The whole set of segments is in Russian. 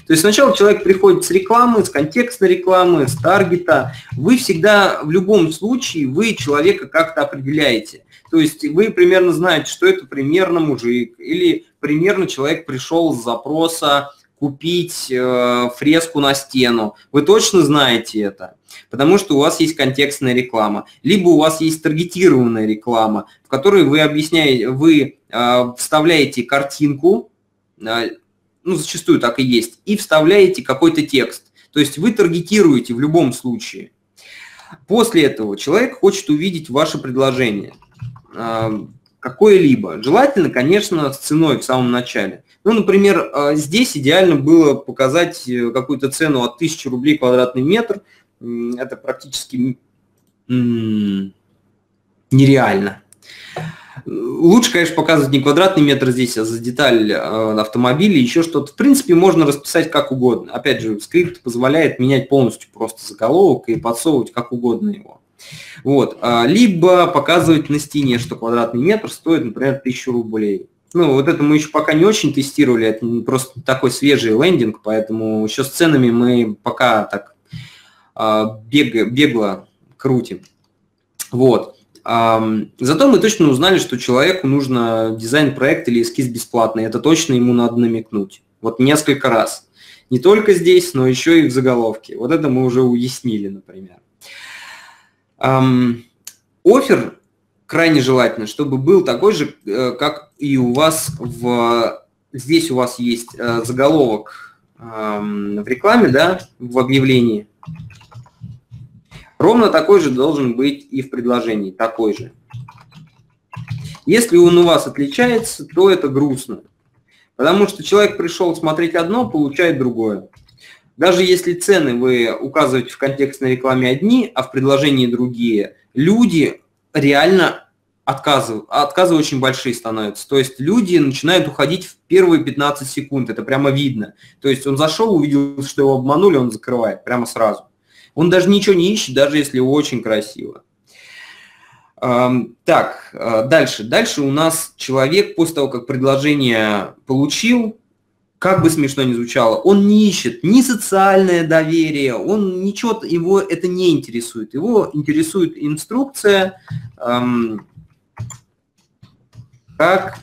То есть сначала человек приходит с рекламы, с контекстной рекламы, с таргета. Вы всегда, в любом случае, вы человека как-то определяете. То есть вы примерно знаете, что это примерно мужик, или примерно человек пришел с запроса купить фреску на стену. Вы точно знаете это, потому что у вас есть контекстная реклама. Либо у вас есть таргетированная реклама, в которой вы объясняете, вы вставляете картинку, ну, зачастую так и есть, и вставляете какой-то текст. То есть вы таргетируете в любом случае. После этого человек хочет увидеть ваше предложение. Какое-либо. Желательно, конечно, с ценой в самом начале. Ну, например, здесь идеально было показать какую-то цену от 1000 рублей квадратный метр. Это практически нереально. Лучше, конечно, показывать не квадратный метр здесь, а за деталь автомобиля, еще что-то. В принципе, можно расписать как угодно. Опять же, скрипт позволяет менять полностью просто заголовок и подсовывать как угодно его. Вот. Либо показывать на стене, что квадратный метр стоит, например, 1000 рублей. Ну, вот это мы еще пока не очень тестировали, это просто такой свежий лендинг, поэтому еще с ценами мы пока так бегло крутим. Вот. Зато мы точно узнали, что человеку нужно дизайн-проект или эскиз бесплатный. Это точно ему надо намекнуть. Вот несколько раз. Не только здесь, но еще и в заголовке. Вот это мы уже уяснили, например. Оффер крайне желательно, чтобы был такой же, как и у вас здесь у вас есть заголовок в рекламе, да, в объявлении. Ровно такой же должен быть и в предложении, такой же. Если он у вас отличается, то это грустно, потому что человек пришел смотреть одно, получает другое. Даже если цены вы указываете в контекстной рекламе одни, а в предложении другие, люди реально отказы очень большие становятся. То есть люди начинают уходить в первые 15 секунд, это прямо видно. То есть он зашел, увидел, что его обманули, он закрывает прямо сразу. Он даже ничего не ищет, даже если очень красиво. Так, дальше. Дальше у нас человек после того, как предложение получил, как бы смешно ни звучало, он не ищет ни социальное доверие, он ничего, его это не интересует. Его интересует инструкция, как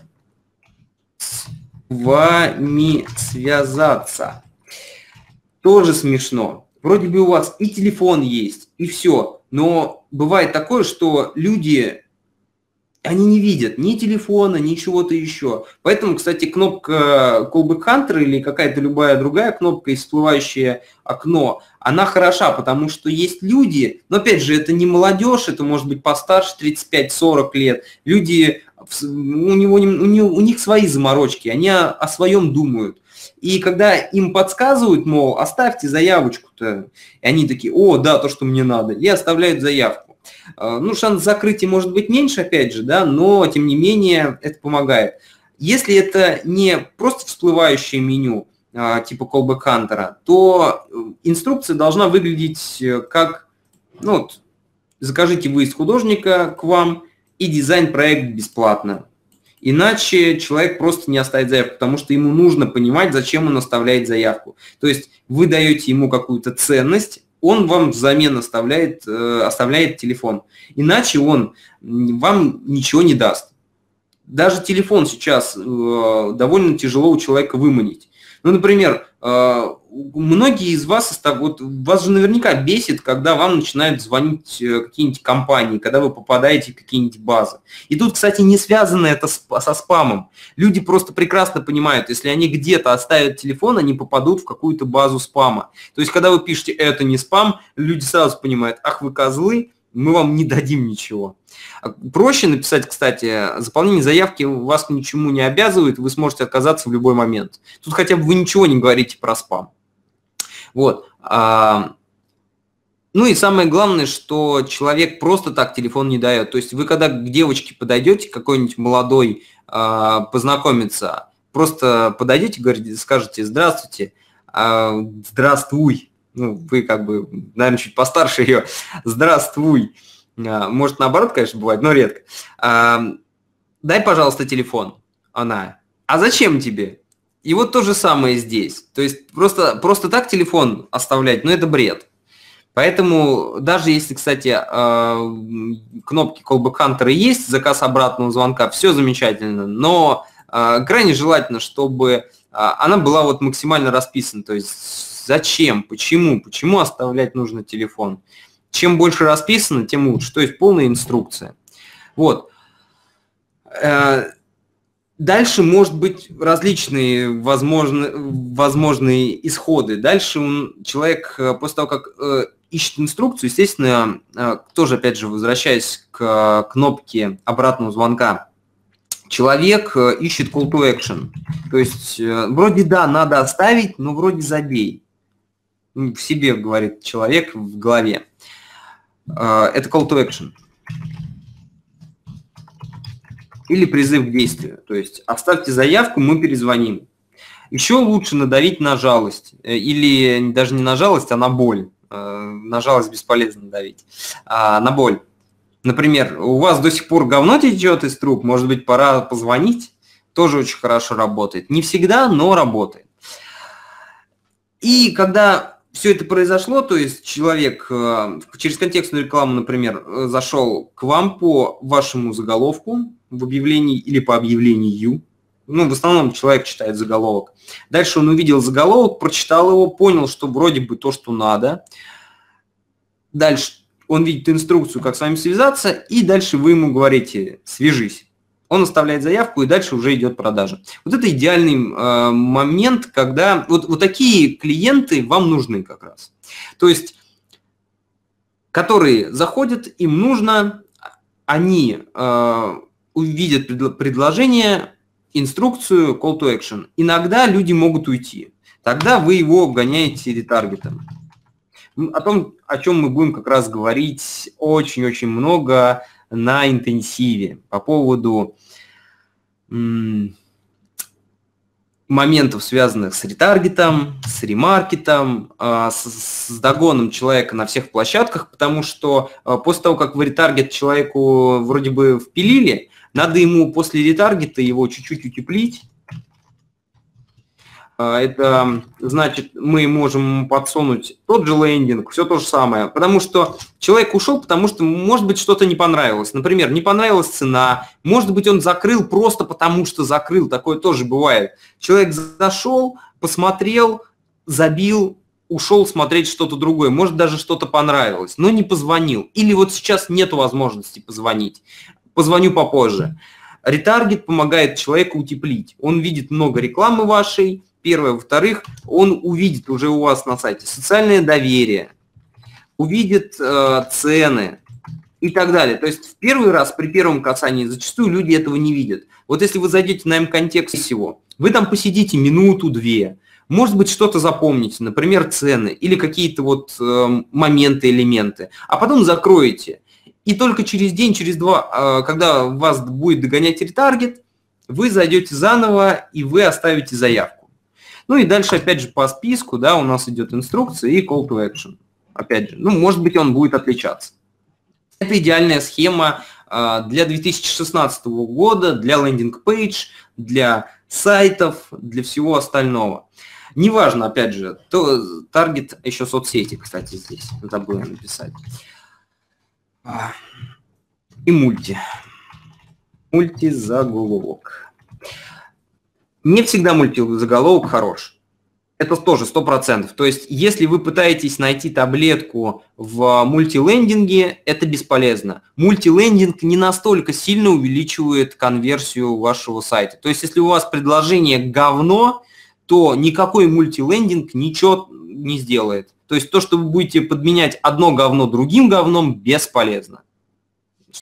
с вами связаться. Тоже смешно. Вроде бы у вас и телефон есть, и все, но бывает такое, что люди, они не видят ни телефона, ни чего-то еще. Поэтому, кстати, кнопка Callback Hunter или какая-то любая другая кнопка и всплывающее окно, она хороша, потому что есть люди, но опять же, это не молодежь, это может быть постарше, 35-40 лет. Люди, у них свои заморочки, они о своем думают. И когда им подсказывают, мол, оставьте заявочку-то, и они такие, о, да, то, что мне надо, и оставляют заявку. Ну, шанс закрытия может быть меньше, опять же, да, но, тем не менее, это помогает. Если это не просто всплывающее меню, типа Callback Hunter, то инструкция должна выглядеть как, ну, вот, закажите выезд художника к вам и дизайн-проект бесплатно. Иначе человек просто не оставит заявку, потому что ему нужно понимать, зачем он оставляет заявку. То есть вы даете ему какую-то ценность, он вам взамен оставляет телефон. Иначе он вам ничего не даст. Даже телефон сейчас довольно тяжело у человека выманить. Ну, например, многие из вас, вот, вас же наверняка бесит, когда вам начинают звонить какие-нибудь компании, когда вы попадаете в какие-нибудь базы. И тут, кстати, не связано это со спамом. Люди просто прекрасно понимают, если они где-то оставят телефон, они попадут в какую-то базу спама. То есть, когда вы пишете «это не спам», люди сразу понимают, ах, вы козлы, мы вам не дадим ничего. Проще написать, кстати, заполнение заявки вас к ничему не обязывает, вы сможете отказаться в любой момент. Тут хотя бы вы ничего не говорите про спам. Вот. Ну и самое главное, что человек просто так телефон не дает. То есть вы когда к девочке подойдете, какой-нибудь молодой, познакомиться, просто подойдете, говорите, скажете «здравствуйте», «здравствуй». Ну, вы как бы, наверное, чуть постарше ее. «Здравствуй». Может, наоборот, конечно, бывает, но редко. «Дай, пожалуйста, телефон». Она. «А зачем тебе?» И вот то же самое здесь. То есть просто так телефон оставлять, ну это бред. Поэтому даже если, кстати, кнопки Callback Hunter есть, заказ обратного звонка, все замечательно, но крайне желательно, чтобы она была вот максимально расписана. То есть зачем, почему оставлять нужно телефон. Чем больше расписано, тем лучше. То есть полная инструкция. Вот. Дальше может быть различные возможные исходы. Дальше человек, после того, как ищет инструкцию, естественно, тоже, опять же, возвращаясь к кнопке обратного звонка, человек ищет call to action. То есть вроде да, надо оставить, но вроде забей. В себе говорит человек в голове. Это call to action. Или призыв к действию. То есть оставьте заявку, мы перезвоним. Еще лучше надавить на жалость. Или даже не на жалость, а на боль. На жалость бесполезно давить. На боль. Например, у вас до сих пор говно течет из труб, может быть, пора позвонить. Тоже очень хорошо работает. Не всегда, но работает. И когда все это произошло, то есть человек через контекстную рекламу, например, зашел к вам по вашему заголовку в объявлении или по объявлению, ну, в основном человек читает заголовок. Дальше он увидел заголовок, прочитал его, понял, что вроде бы то, что надо. Дальше он видит инструкцию, как с вами связаться, и дальше вы ему говорите «свяжись». Он оставляет заявку, и дальше уже идет продажа. Вот это идеальный момент, когда вот такие клиенты вам нужны как раз. То есть, которые заходят, им нужно, они увидят предложение, инструкцию, call to action. Иногда люди могут уйти. Тогда вы его гоняете ретаргетом. О том, о чем мы будем как раз говорить очень-очень много на интенсиве по поводу моментов, связанных с ретаргетом, с ремаркетом, с догоном человека на всех площадках, потому что после того, как вы ретаргет человеку вроде бы впилили, надо ему после ретаргета его чуть-чуть утеплить. Это значит, мы можем подсунуть тот же лендинг, все то же самое, потому что человек ушел, потому что, может быть, что-то не понравилось. Например, не понравилась цена, может быть, он закрыл просто потому, что закрыл, такое тоже бывает. Человек зашел, посмотрел, забил, ушел смотреть что-то другое, может, даже что-то понравилось, но не позвонил. Или вот сейчас нет возможности позвонить, позвоню попозже. Ретаргет помогает человеку утеплить. Он видит много рекламы вашей, первое. Во-вторых, он увидит уже у вас на сайте социальное доверие, увидит цены и так далее. То есть в первый раз, при первом касании, зачастую люди этого не видят. Вот если вы зайдете на М-контекст всего, вы там посидите минуту-две, может быть, что-то запомните, например, цены или какие-то вот моменты, элементы, а потом закроете. И только через день, через два, когда вас будет догонять ретаргет, вы зайдете заново и вы оставите заявку. Ну и дальше, опять же, по списку, да, у нас идет инструкция и call to action. Опять же, ну, может быть, он будет отличаться. Это идеальная схема для 2016 года, для лендинг-пейдж, для сайтов, для всего остального. Неважно, опять же, то таргет еще соцсети, кстати, здесь забыл написать. И мульти. Мультизаголовок. Не всегда мультизаголовок хорош. Это тоже 100%. То есть, если вы пытаетесь найти таблетку в мультилендинге, это бесполезно. Мультилендинг не настолько сильно увеличивает конверсию вашего сайта. То есть, если у вас предложение говно, то никакой мультилендинг ничего не сделает. То есть, то, что вы будете подменять одно говно другим говном, бесполезно.